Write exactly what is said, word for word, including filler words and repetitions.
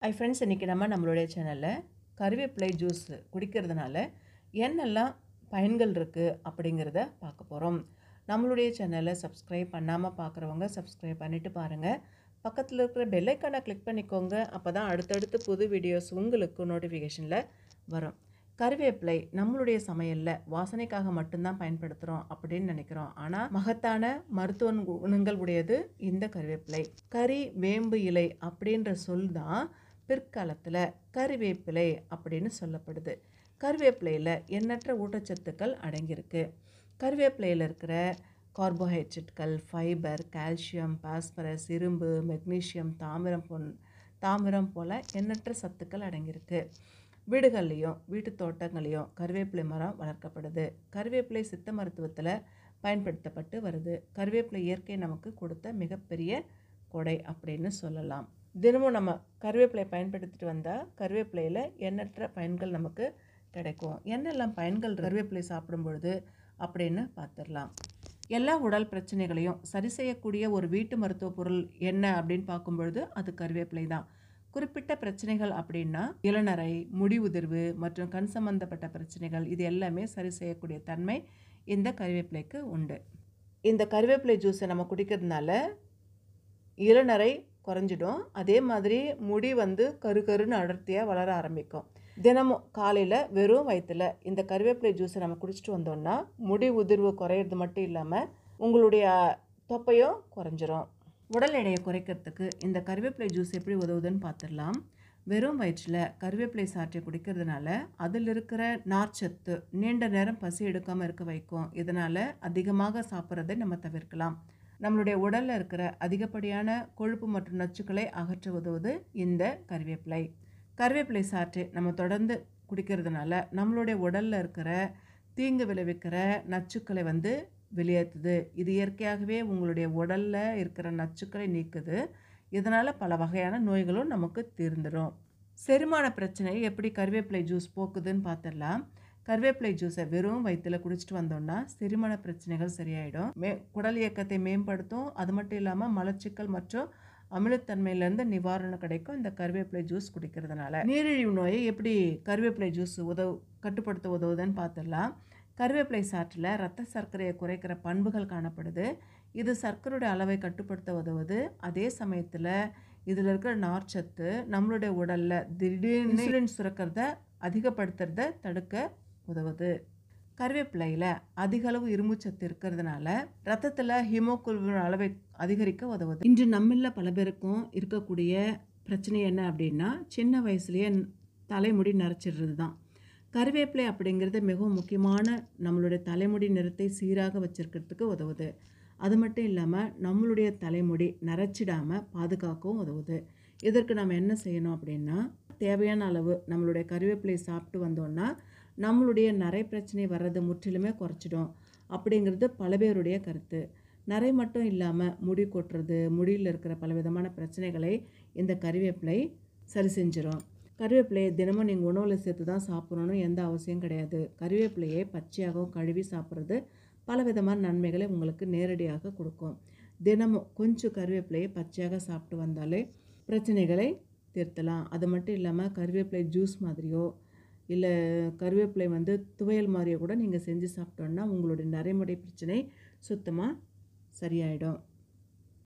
Hi friends, இன்றைக்கி நம்ம நம்மளுடைய சேனலில் கருவேப்பிலை ஜூஸ் குடிக்கிறதுனால என்னெல்லாம் பயன்கள் இருக்குது அப்படிங்கிறத பார்க்க போகிறோம். நம்மளுடைய சேனலை சப்ஸ்கிரைப் பண்ணாமல் பார்க்குறவங்க சப்ஸ்கிரைப் பண்ணிவிட்டு பாருங்கள். பக்கத்தில் இருக்கிற பெல் ஐக்கானை கிளிக் பண்ணிக்கோங்க. அப்போ தான் அடுத்தடுத்து புது வீடியோஸ் உங்களுக்கு நோட்டிஃபிகேஷனில் வரும். கருவேப்பிலை நம்மளுடைய சமையலில் வாசனைக்காக மட்டும்தான் பயன்படுத்துகிறோம் அப்படின்னு நினைக்கிறோம். ஆனால் மகத்தான மருத்துவ குணங்கள் உடையது இந்த கருவேப்பிலை. கறி வேம்பு இலை அப்படின்ற சொல் தான் பிற்காலத்தில் கருவேப்பிலை அப்படின்னு சொல்லப்படுது. கருவேப்பிலையில் எண்ணற்ற ஊட்டச்சத்துக்கள் அடங்கியிருக்கு. கருவேப்பிலையில் இருக்கிற கார்போஹைட்ரேட்டுகள், ஃபைபர், கால்சியம், பாஸ்பரஸ், இரும்பு, மெக்னீஷியம், தாமிரம் பொன் தாமிரம் போல் எண்ணற்ற சத்துக்கள் அடங்கியிருக்கு. வீடுகள்லேயும் வீட்டு தோட்டங்களையும் கருவேப்பிலை மரம் வளர்க்கப்படுது. கருவேப்பிலை சித்த மருத்துவத்தில் பயன்படுத்தப்பட்டு வருது. கருவேப்பிலை இயற்கை நமக்கு கொடுத்த மிகப்பெரிய கொடை அப்படின்னு சொல்லலாம். தினமும் நம்ம கருவேப்பிலை பயன்படுத்திட்டு வந்தால் கருவேப்பிலையில் எண்ணற்ற பயன்கள் நமக்கு கிடைக்கும். என்னெல்லாம் பயன்கள் கருவேப்பிலை சாப்பிடும் பொழுது அப்படின்னு பார்த்துடலாம். எல்லா உடல் பிரச்சனைகளையும் சரி செய்யக்கூடிய ஒரு வீட்டு மருத்துவ பொருள் என்ன அப்படின்னு பார்க்கும்பொழுது அது கருவேப்பிலை தான். குறிப்பிட்ட பிரச்சனைகள் அப்படின்னா இளநரை, முடி உதிர்வு மற்றும் கண் சம்பந்தப்பட்ட பிரச்சனைகள், இது எல்லாமே சரி செய்யக்கூடிய தன்மை இந்த கருவேப்பிலைக்கு உண்டு. இந்த கருவேப்பிலை ஜூஸை நம்ம குடிக்கிறதுனால இளநரை குறைஞ்சிடும். அதே மாதிரி முடி வந்து கரு கருன்னு அடர்த்தியாக வளர ஆரம்பிக்கும். தினமும் காலையில் வெறும் வயிற்றில் இந்த கருவேப்பிலை ஜூஸை நம்ம குடிச்சிட்டு வந்தோம்னா முடி உதிர்வு குறையிறது மட்டும் இல்லாமல் உங்களுடைய தொப்பையும் குறைஞ்சிரும். உடல் எடையை குறைக்கிறதுக்கு இந்த கருவேப்பிலை ஜூஸ் எப்படி உதவுதுன்னு பார்த்துடலாம். வெறும் வயிற்றில் கருவேப்பிலை சாற்றை குடிக்கிறதுனால அதில் இருக்கிற நார்ச்சத்து நீண்ட நேரம் பசி எடுக்காமல் இருக்க வைக்கும். இதனால் அதிகமாக சாப்பிட்றதை நம்ம தவிர்க்கலாம். நம்மளுடைய உடலில் இருக்கிற அதிகப்படியான கொழுப்பு மற்றும் நச்சுக்களை அகற்ற உதவுது இந்த கருவேப்பிலை. கருவேப்பிலை சாற்றை நம்ம தொடர்ந்து குடிக்கிறதுனால நம்மளுடைய உடலில் இருக்கிற தீங்கு விளைவிக்கிற நச்சுக்களை வந்து வெளியேற்றுது. இது இயற்கையாகவே உங்களுடைய உடலில் இருக்கிற நச்சுக்களை நீக்குது. இதனால் பல வகையான நோய்களும் நமக்கு தீர்ந்துடும். செரிமான பிரச்சனையை எப்படி கருவேப்பிலை ஜூஸ் போக்குதுன்னு பார்த்துடலாம். கருவேப்பிலை ஜூஸை வெறும் வயிற்றில் குடிச்சிட்டு வந்தோம்னா செரிமான பிரச்சனைகள் சரியாயிடும். மே குடல் இயக்கத்தை மேம்படுத்தும். அது மட்டும் இல்லாமல் மலச்சிக்கல் மற்றும் அமிலத்தன்மையிலேருந்து நிவாரணம் கிடைக்கும் இந்த கருவேப்பிலை ஜூஸ் குடிக்கிறதுனால. நீரிழிவு நோயை எப்படி கருவேப்பிலை ஜூஸ் உதவு கட்டுப்படுத்த உதவுதுன்னு பார்த்துடலாம். கருவேப்பிலை சாற்றில் இரத்த சர்க்கரையை குறைக்கிற பண்புகள் காணப்படுது. இது சர்க்கரையோட அளவை கட்டுப்படுத்த உதவுது. அதே சமயத்தில் இதில் இருக்கிற நார்ச்சத்து நம்மளுடைய உடலில் திடீர்னு இன்சுலின் சுரக்கிறத அதிகப்படுத்துறத தடுக்க உதவுது. கருவேப்பிலையில் அதிக அளவு இரும்புச்சத்து இருக்கிறதுனால ரத்தத்தில் ஹீமோகுளோபின் அளவை அதிகரிக்க உதவுது. இன்று நம்மளில் பல பேருக்கும் இருக்கக்கூடிய பிரச்சனை என்ன அப்படின்னா சின்ன வயசுலேயே தலைமுடி நரைச்சிடுறது தான். கருவேப்பிலை அப்படிங்கிறது மிகவும் முக்கியமான நம்மளுடைய தலைமுடி நிறத்தை சீராக வச்சுருக்கிறதுக்கு உதவுது. அது மட்டும் இல்லாமல் நம்மளுடைய தலைமுடி நரைச்சிடாமல் பாதுகாக்கவும் உதவுது. இதற்கு நம்ம என்ன செய்யணும் அப்படின்னா தேவையான அளவு நம்மளுடைய கருவேப்பிலை சாப்பிட்டு வந்தோம்னா நம்மளுடைய நரை பிரச்சனை வர்றது முற்றிலுமே குறைச்சிடும் அப்படிங்கிறது பல பேருடைய கருத்து. நரை மட்டும் இல்லாமல் முடி கொட்டுறது, முடியில் இருக்கிற பலவிதமான பிரச்சனைகளை இந்த கருவேப்பிலை சரி செஞ்சிடும். கருவேப்பிலையை தினமும் நீங்கள் உணவில் சேர்த்து தான் சாப்பிடணும்னு எந்த அவசியம் கிடையாது. கருவேப்பிலையை பச்சையாகவும் கழுவி சாப்பிட்றது பல விதமான நன்மைகளை உங்களுக்கு நேரடியாக கொடுக்கும். தினமும் கொஞ்சம் கருவேப்பிலையை பச்சையாக சாப்பிட்டு வந்தாலே பிரச்சனைகளை தீர்த்தலாம். அது மட்டும் இல்லாமல் கருவேப்பிலை ஜூஸ் மாதிரியோ இல்லை கருவேப்பிலை வந்து துவையல் மாதிரியோ கூட நீங்கள் செஞ்சு சாப்பிட்டோன்னா உங்களுடைய நரைமுடி பிரச்சனை சுத்தமாக சரியாயிடும்.